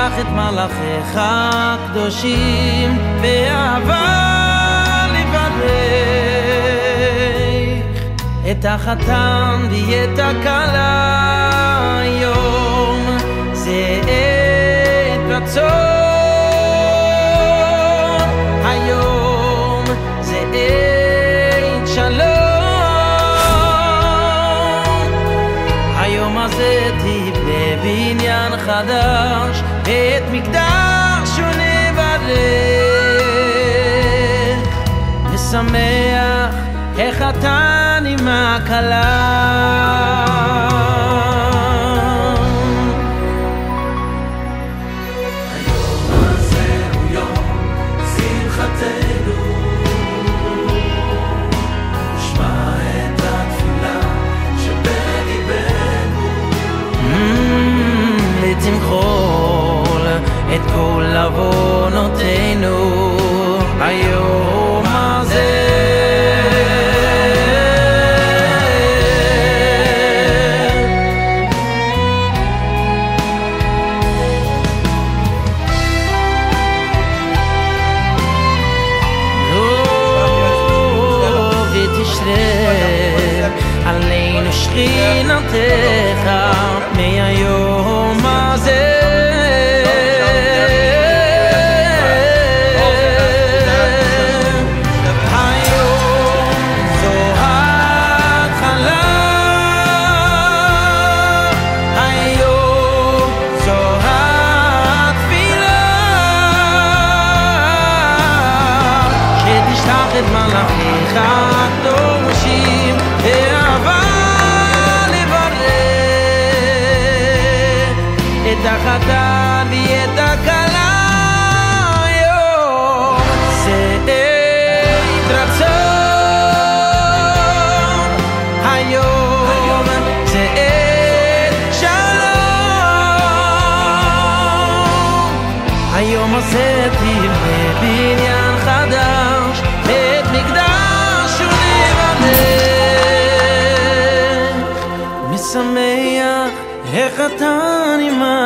שלח את מלאכיך הקדושים באהבה לברך את החתן ואת הכלה. היום זה עת רצון, היום זה עת שלום. היום הזה תבנה בניין חדש, את מקדש ונברך, נשמח החתן עם הכלה. תמחול את כל עוונותינו היום הזה. ותשרה עלינו שכינתך מהיום הזה. את מלאכיך הקדושים באהבה לברך את החתן ואת הכלה. היום זה עת רצון, היום זה עת שלום. היום הזה תבנה בניין חדש, את מקדש ונברך, משמח החתן עם